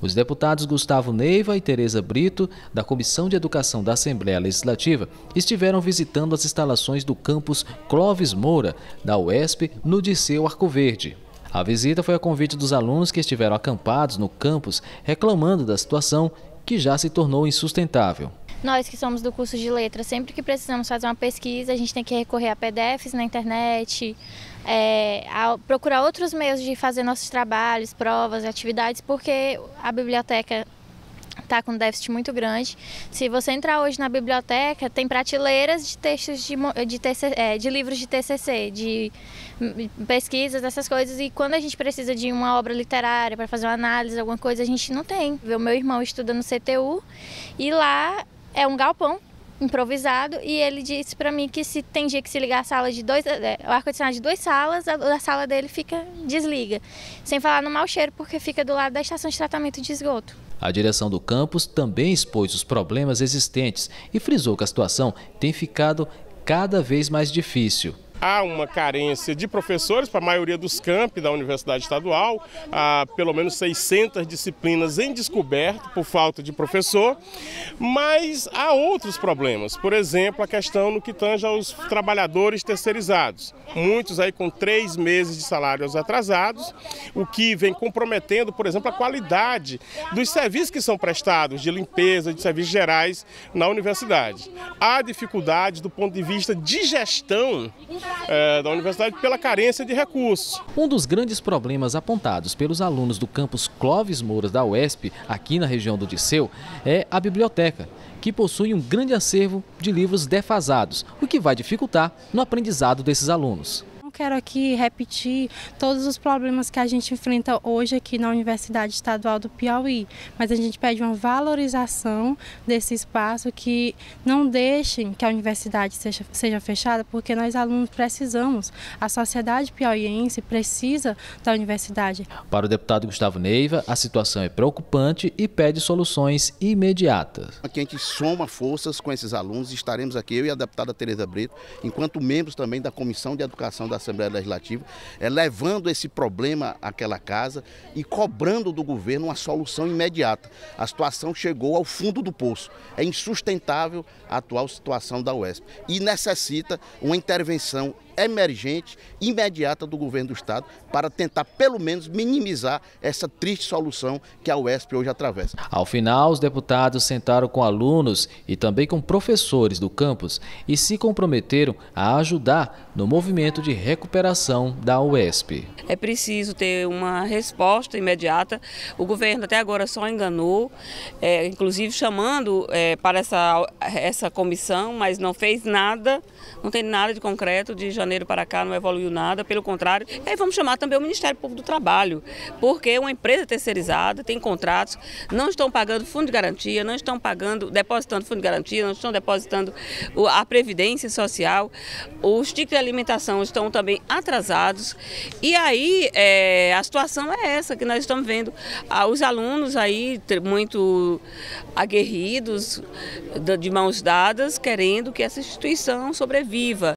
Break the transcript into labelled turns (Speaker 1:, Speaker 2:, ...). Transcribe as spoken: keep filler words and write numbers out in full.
Speaker 1: Os deputados Gustavo Neiva e Tereza Brito, da Comissão de Educação da Assembleia Legislativa, estiveram visitando as instalações do campus Clóvis Moura, da U E S P, no Dirceu Arco Verde. A visita foi a convite dos alunos que estiveram acampados no campus, reclamando da situação que já se tornou insustentável.
Speaker 2: Nós que somos do curso de letras, sempre que precisamos fazer uma pesquisa, a gente tem que recorrer a P D Fs na internet, é, a procurar outros meios de fazer nossos trabalhos, provas, atividades, porque a biblioteca está com um déficit muito grande. Se você entrar hoje na biblioteca, tem prateleiras de textos de, de, T C, é, de livros de T C C, de pesquisas, essas coisas, e quando a gente precisa de uma obra literária para fazer uma análise, alguma coisa, a gente não tem. O meu irmão estuda no C T U e lá é um galpão improvisado, e ele disse para mim que se tem dia que se ligar a sala de dois, é, o ar-condicionado de duas salas, a, a sala dele fica desliga. Sem falar no mau cheiro, porque fica do lado da estação de tratamento de esgoto.
Speaker 1: A direção do campus também expôs os problemas existentes e frisou que a situação tem ficado cada vez mais difícil.
Speaker 3: Há uma carência de professores para a maioria dos campi da Universidade Estadual, há pelo menos seiscentas disciplinas em descoberto por falta de professor, mas há outros problemas, por exemplo, a questão no que tange aos trabalhadores terceirizados, muitos aí com três meses de salários atrasados, o que vem comprometendo, por exemplo, a qualidade dos serviços que são prestados, de limpeza, de serviços gerais na universidade. Há dificuldades do ponto de vista de gestão É, da universidade pela carência de recursos.
Speaker 1: Um dos grandes problemas apontados pelos alunos do campus Clóvis Moura da U E S P, aqui na região do Dirceu, é a biblioteca, que possui um grande acervo de livros defasados, o que vai dificultar no aprendizado desses alunos.
Speaker 4: Não quero aqui repetir todos os problemas que a gente enfrenta hoje aqui na Universidade Estadual do Piauí, mas a gente pede uma valorização desse espaço, que não deixem que a universidade seja, seja fechada, porque nós alunos precisamos, a sociedade piauiense precisa da universidade.
Speaker 1: Para o deputado Gustavo Neiva, a situação é preocupante e pede soluções imediatas.
Speaker 5: Aqui a gente soma forças com esses alunos, estaremos aqui, eu e a deputada Tereza Brito, enquanto membros também da Comissão de Educação da Assembleia Legislativa, é, levando esse problema àquela casa e cobrando do governo uma solução imediata. A situação chegou ao fundo do poço. É insustentável a atual situação da U E S P e necessita uma intervenção emergente, imediata do governo do estado para tentar pelo menos minimizar essa triste solução que a U E S P hoje atravessa.
Speaker 1: Ao final, os deputados sentaram com alunos e também com professores do campus e se comprometeram a ajudar no movimento de recuperação da U E S P.
Speaker 6: É preciso ter uma resposta imediata. O governo até agora só enganou, é, inclusive chamando é, para essa, essa comissão, mas não fez nada, não tem nada de concreto. De janeiro para cá não evoluiu nada, pelo contrário. E aí vamos chamar também o Ministério Público do Trabalho, porque uma empresa terceirizada tem contratos, não estão pagando fundo de garantia, não estão pagando, depositando fundo de garantia, não estão depositando a previdência social, os tickets de alimentação estão também atrasados. E aí é, a situação é essa que nós estamos vendo, ah, os alunos aí muito aguerridos, de mãos dadas, querendo que essa instituição sobreviva.